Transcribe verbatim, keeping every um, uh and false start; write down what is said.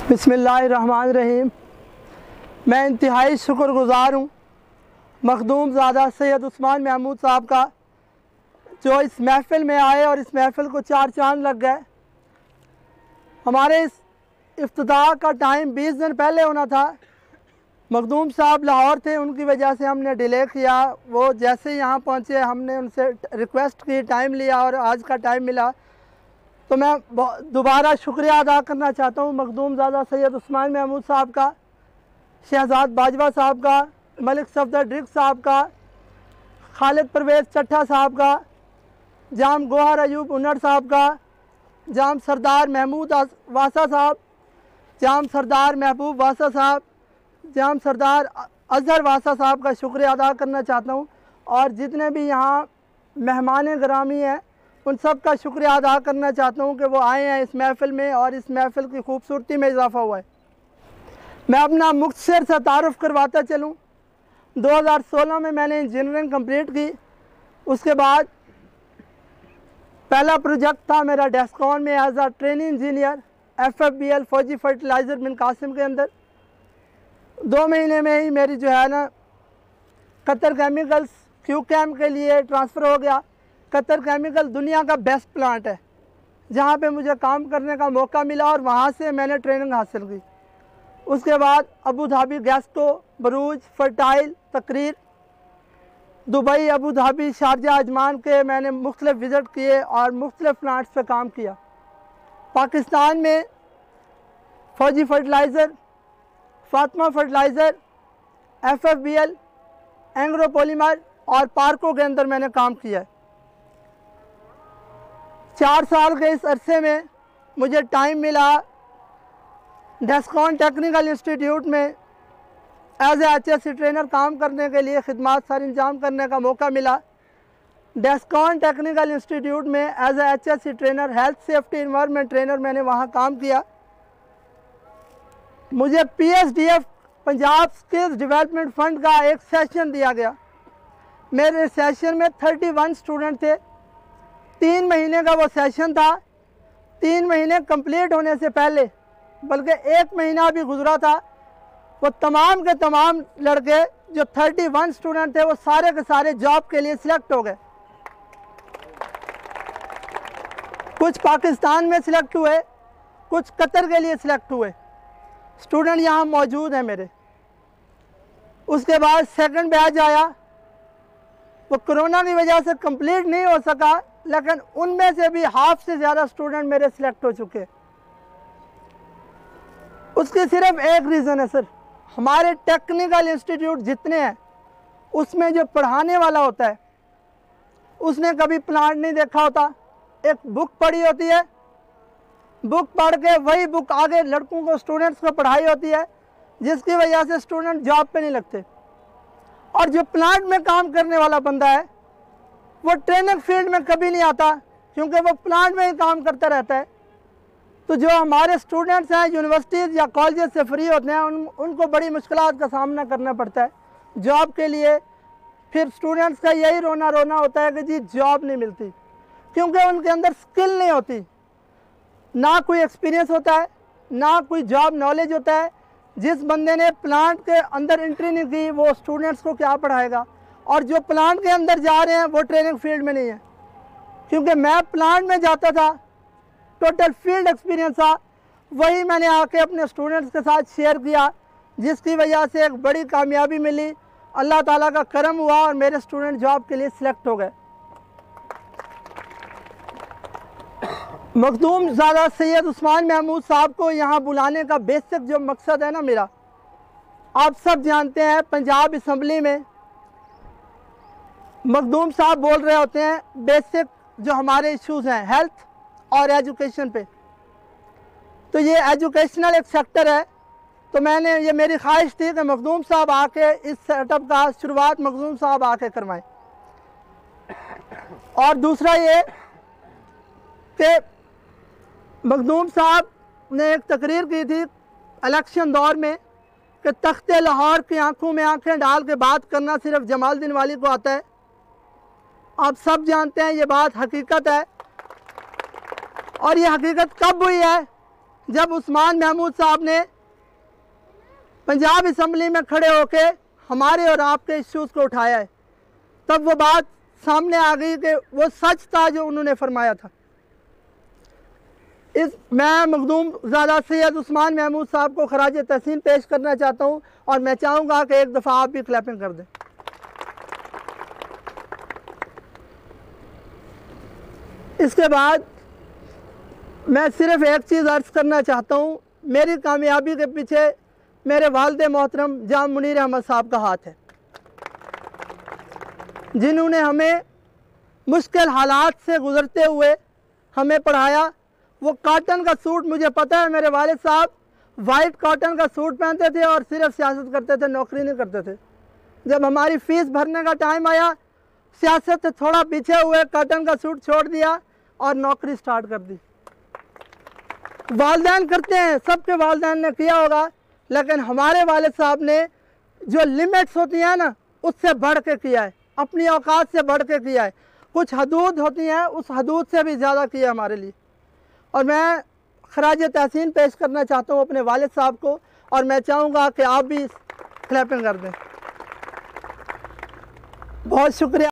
बिस्मिल्लाहिर्रहमानिर्रहीम। मैं इंतहाई शुक्रगुज़ार हूँ मखदूम ज़ादा सैयद उस्मान महमूद साहब का, जो इस महफ़िल में आए और इस महफ़िल को चार चांद लग गए। हमारे इस इफ्तिताह का टाइम बीस दिन पहले होना था। मखदूम साहब लाहौर थे, उनकी वजह से हमने डिले किया। वो जैसे ही यहाँ पहुँचे हमने उनसे रिक्वेस्ट की, टाइम लिया और आज का टाइम मिला। तो मैं दोबारा शुक्रिया अदा करना चाहता हूँ मखदूम ज़ादा सैयद उस्मान महमूद साहब का, शहजाद बाजवा साहब का, मलिक सफदर ड्रिक साहब का, खालिद परवेज़ चट्ठा साहब का, जाम गोहर अयूब उन्नड़ साहब का, जाम सरदार महमूद वासा साहब, जाम सरदार महबूब वासा साहब, जाम सरदार अजहर वासा साहब का शुक्रिया अदा करना चाहता हूँ। और जितने भी यहाँ मेहमान गिरामी हैं उन सब का शुक्रिया अदा करना चाहता हूँ कि वो आए हैं इस महफ़िल में और इस महफ़िल की खूबसूरती में इजाफ़ा हुआ है। मैं अपना मुख्तसर सा तारुफ़ करवाता चलूँ। दो हज़ार सोलह में मैंने इंजीनियरिंग कंप्लीट की। उसके बाद पहला प्रोजेक्ट था मेरा डेस्कॉन में as a training engineer F F B L Fauji fertilizer Bin Qasim के अंदर। दो महीने में ही मेरी जो है ना कतर केमिकल्स क्यू कैम के लिए ट्रांसफ़र हो गया। कतर केमिकल दुनिया का बेस्ट प्लांट है जहाँ पे मुझे काम करने का मौका मिला और वहाँ से मैंने ट्रेनिंग हासिल की। उसके बाद अबू धाबी गैस्को, Borouge, Fertil, Takreer, Dubai, Abu Dhabi, Sharjah, Ajman के मैंने मुख्तलिफ विज़िट किए और मुख्तलिफ प्लांट्स पे काम किया। पाकिस्तान में Fauji fertilizer, Fatima fertilizer, F F B L, Engro polymer और पार्को के अंदर मैंने काम किया है। चार साल के इस अरसे में मुझे टाइम मिला डेस्कॉन टेक्निकल इंस्टीट्यूट में as a H S C trainer काम करने के लिए खिदमत सर इंजाम करने का मौका मिला। डेस्कॉन टेक्निकल इंस्टीट्यूट में as a H S C trainer, health safety environment trainer मैंने वहाँ काम किया। मुझे P S D F Punjab skills development fund का एक सेशन दिया गया। मेरे सेशन में थर्टी वन स्टूडेंट थे। तीन महीने का वो सेशन था। तीन महीने कंप्लीट होने से पहले, बल्कि एक महीना भी गुजरा था, वो तमाम के तमाम लड़के जो थर्टी वन स्टूडेंट थे वो सारे के सारे जॉब के लिए सिलेक्ट हो गए। कुछ पाकिस्तान में सिलेक्ट हुए, कुछ कतर के लिए सिलेक्ट हुए। स्टूडेंट यहाँ मौजूद हैं मेरे। उसके बाद सेकंड बैच आया, वो कोरोना की वजह से कंप्लीट नहीं हो सका, लेकिन उनमें से भी हाफ से ज़्यादा स्टूडेंट मेरे सिलेक्ट हो चुके। उसकी सिर्फ एक रीज़न है सर, हमारे टेक्निकल इंस्टीट्यूट जितने हैं उसमें जो पढ़ाने वाला होता है उसने कभी प्लांट नहीं देखा होता। एक बुक पढ़ी होती है, बुक पढ़ के वही बुक आगे लड़कों को, स्टूडेंट्स को पढ़ाई होती है, जिसकी वजह से स्टूडेंट जॉब पे नहीं लगते। और जो प्लांट में काम करने वाला बंदा है वो ट्रेनिंग फील्ड में कभी नहीं आता, क्योंकि वो प्लांट में ही काम करता रहता है। तो जो हमारे स्टूडेंट्स हैं यूनिवर्सिटीज़ या कॉलेज से फ्री होते हैं, उन उनको बड़ी मुश्किलात का सामना करना पड़ता है जॉब के लिए। फिर स्टूडेंट्स का यही रोना रोना होता है कि जी जॉब नहीं मिलती, क्योंकि उनके अंदर स्किल नहीं होती, ना कोई एक्सपीरियंस होता है, ना कोई जॉब नॉलेज होता है। जिस बंदे ने प्लांट के अंदर एंट्री नहीं की वो स्टूडेंट्स को क्या पढ़ाएगा। और जो प्लांट के अंदर जा रहे हैं वो ट्रेनिंग फील्ड में नहीं है, क्योंकि मैं प्लांट में जाता था, टोटल फील्ड एक्सपीरियंस था, वही मैंने आके अपने स्टूडेंट्स के साथ शेयर किया, जिसकी वजह से एक बड़ी कामयाबी मिली। अल्लाह ताला का करम हुआ और मेरे स्टूडेंट जॉब के लिए सिलेक्ट हो गए। मखदूम ज़ादा सैयद उस्मान महमूद साहब को यहाँ बुलाने का बेसिक जो मकसद है ना मेरा, आप सब जानते हैं पंजाब असम्बली में मखदूम साहब बोल रहे होते हैं बेसिक जो हमारे इश्यूज़ हैं हेल्थ और एजुकेशन पे। तो ये एजुकेशनल एक सेक्टर है, तो मैंने ये मेरी ख्वाहिश थी कि मखदूम साहब आके इस सेटअप का शुरुआत मखदूम साहब आके करवाएं। और दूसरा ये कि मखदूम साहब ने एक तकरीर की थी इलेक्शन दौर में कि तख्ते लाहौर की आंखों में आंखें डाल के बात करना सिर्फ जमालुद्दीन वाली को आता है। आप सब जानते हैं ये बात हकीकत है। और ये हकीकत कब हुई है जब उस्मान महमूद साहब ने पंजाब असम्बली में खड़े होके हमारे और आपके इश्यूज़ को उठाया है, तब वो बात सामने आ गई कि वो सच था जो उन्होंने फरमाया था। इस मैं मखदूम ज़्यादा सैयद उस्मान महमूद साहब को खराज तहसीन पेश करना चाहता हूँ और मैं चाहूँगा कि एक दफ़ा आप भी क्लैपिंग कर दें। इसके बाद मैं सिर्फ़ एक चीज़ अर्ज़ करना चाहता हूँ, मेरी कामयाबी के पीछे मेरे वालिद मोहतरम जाम मुनीर अहमद साहब का हाथ है, जिन्होंने हमें मुश्किल हालात से गुज़रते हुए हमें पढ़ाया। वो कॉटन का सूट, मुझे पता है मेरे वालिद साहब वाइट कॉटन का सूट पहनते थे और सिर्फ सियासत करते थे, नौकरी नहीं करते थे। जब हमारी फ़ीस भरने का टाइम आया, सियासत से थोड़ा पीछे हुए, कॉटन का सूट छोड़ दिया और नौकरी स्टार्ट कर दी। वालिदैन करते हैं, सबके वालिदैन ने किया होगा, लेकिन हमारे वालिद साहब ने जो लिमिट्स होती हैं ना, उससे बढ़ के किया है, अपनी औकात से बढ़ के किया है। कुछ हदूद होती हैं, उस हदूद से भी ज़्यादा किया हमारे लिए। और मैं खराज तहसीन पेश करना चाहता हूँ अपने वालिद साहब को, और मैं चाहूँगा कि आप भी क्लैपिंग कर दें। बहुत शुक्रिया।